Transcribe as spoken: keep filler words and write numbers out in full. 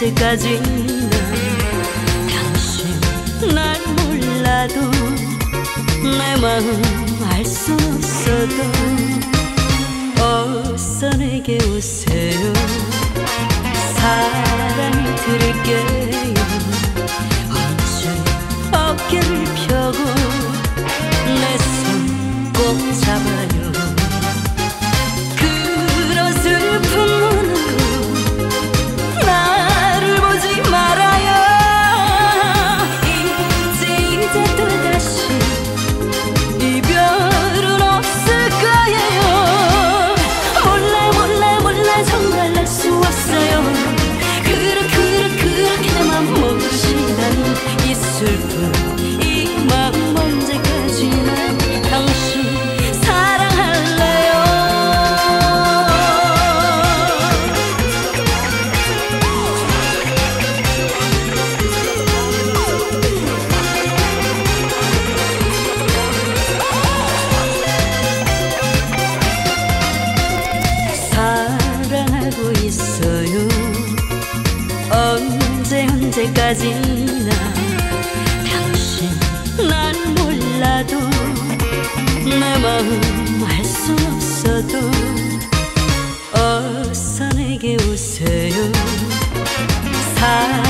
언제까지나 당신 날 몰라도 내 마음 알 수 없어도 어서 내게 오세요. 사랑을 드릴게요. 언제 어깨를 펴고 내 손 꼭 잡아요. 그런 슬픈 눈으로 나를 보지 말아요. 이제 이제 또다시 이별은 없을 거예요. 몰라 몰라 몰라 정말 알 수 없어요. 그렇게 그렇게 그렇게만 못이란 이 슬픈 이 마음 언제까지나 당신 사랑할래요. 사랑하고 있어요. 언제 언제까지나 당신 난 몰라도 내 마음 알 수 없어도 어서 내게 오세요. 사